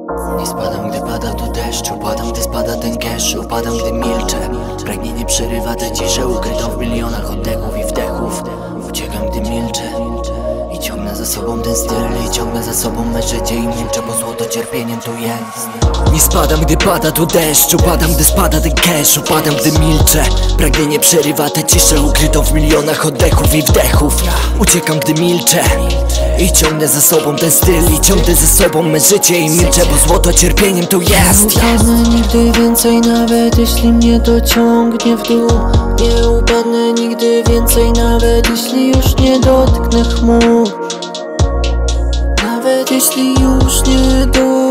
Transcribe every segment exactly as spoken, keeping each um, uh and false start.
Nie spadam, gdy pada tu deszcz, upadam, gdy spada ten cash, upadam, gdy milczę. Pragnienie przerywa tę ciszę ukrytą w milionach oddechów i wdechów. Uciekam, gdy milczę i ciągnę za sobą ten styl, i ciągnę za sobą me życie i milczę, bo złoto cierpieniem tu jest. Nie spadam, gdy pada tu deszcz, upadam, gdy spada ten cash, upadam, gdy milczę. Pragnienie przerywa tę ciszę ukrytą w milionach oddechów i wdechów. Uciekam, gdy milczę i ciągnę za sobą ten styl, i ciągnę za sobą me życie i milczę, bo złoto cierpieniem tu jest. Nie upadnę nigdy więcej, nawet jeśli mnie to ciągnie w dół. Nie upadnę nigdy więcej, nawet jeśli już nie dotknę chmur. Nawet jeśli już nie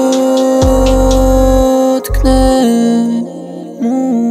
dotknę chmur.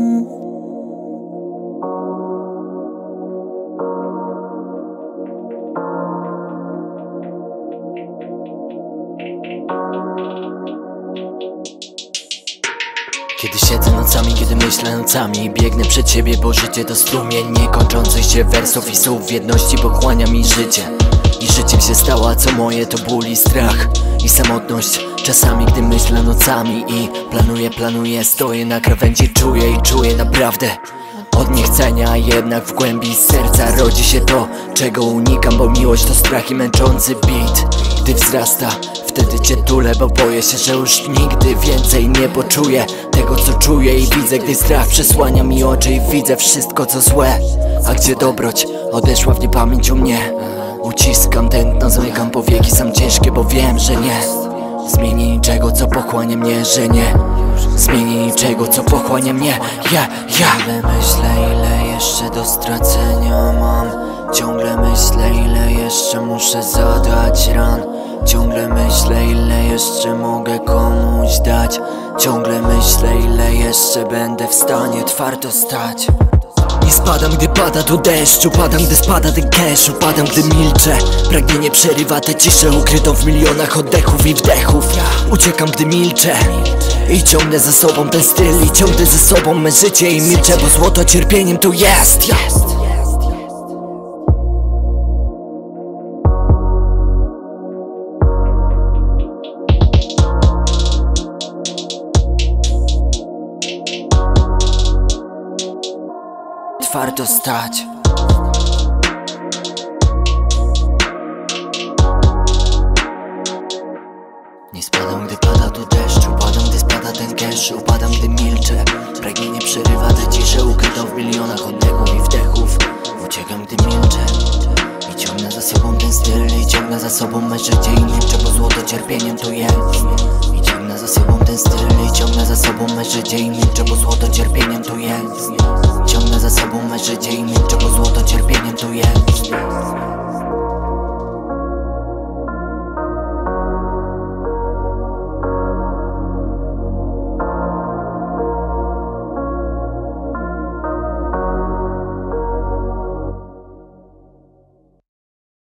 Kiedy siedzę nocami, kiedy myślę nocami, biegnę przed siebie, bo życie to strumień niekończących się wersów i słów w jedności pochłania mi życie. I życiem się stało, a co moje to ból i strach i samotność. Czasami, gdy myślę nocami i planuję, planuję, stoję na krawędzi, czuję i czuję naprawdę od niechcenia, a jednak w głębi serca rodzi się to, czego unikam, bo miłość to strach i męczący beat. Gdy wzrasta, wtedy cię tulę, bo boję się, że już nigdy więcej nie poczuję tego, co czuję i widzę, gdy strach przesłania mi oczy i widzę wszystko, co złe. A gdzie dobroć odeszła w niepamięć u mnie, uciskam tętno, zamykam powieki, sam ciężkie, bo wiem, że nie zmieni niczego, co pochłania mnie, że nie zmieni niczego, co pochłania mnie. Ja, ja Ciągle myślę, ile jeszcze do stracenia mam. Ciągle myślę, ile jeszcze muszę zadać ran. Ciągle myślę, ile jeszcze mogę komuś dać. Ciągle myślę, ile jeszcze będę w stanie twardo stać. Nie spadam, gdy pada tu deszcz, upadam, gdy spada ten cash, upadam, gdy milczę. Pragnienie przerywa tę ciszę ukrytą w milionach oddechów i wdechów. Uciekam, gdy milczę i ciągnę za sobą ten styl, i ciągnę za sobą me życie i milczę, bo złoto cierpieniem tu jest. jest. Twardo stać. Nie spadam, gdy pada tu deszcz, upadam, gdy spada ten cash, upadam, gdy milczę. Pragnienie przerywa tę ciszę ukrytą w milionach oddechów i wdechów. Uciekam, gdy milczę i ciągnę za sobą ten styl, i ciągnę za sobą me życie i milczę, bo złoto cierpieniem tu jest. I ciągnę za sobą ten styl, i ciągnę za sobą me życie i milczę, bo złoto cierpieniem tu jest. Ciągnę za sobą me życie i milczę, bo złoto cierpieniem tu jest.